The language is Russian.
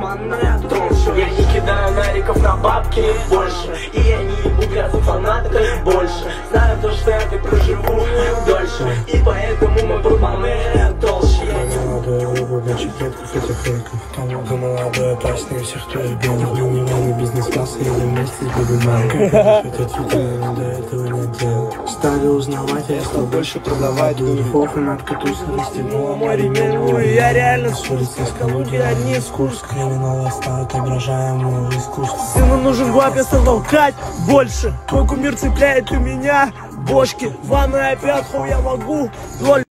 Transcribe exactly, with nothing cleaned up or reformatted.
обманная толще. Я не кидаю нариков на бабки больше, и я не ебу грязных фанаток больше. Знаю то, что я так проживу дольше, и поэтому мой порт-монея толще. Молодой рыбу, больше предков этих фейков. Кому-то молодой, опаснее всех, кто из белых. Гневный бизнес-класс, едем вместе с бибиманкой. Хотя твиттер я до этого не делал. Стали узнавать, я стал больше продавать. Духов и наркотуса расстегнула мой ремень. Ну я реально с улицы из Калуги, одни из Курска. Криминал оставит ображаемого искусства. Сыну нужен гвап, я стал толкать больше. Твой кумир цепляет у меня бошки. В ванной опять хуй я могу.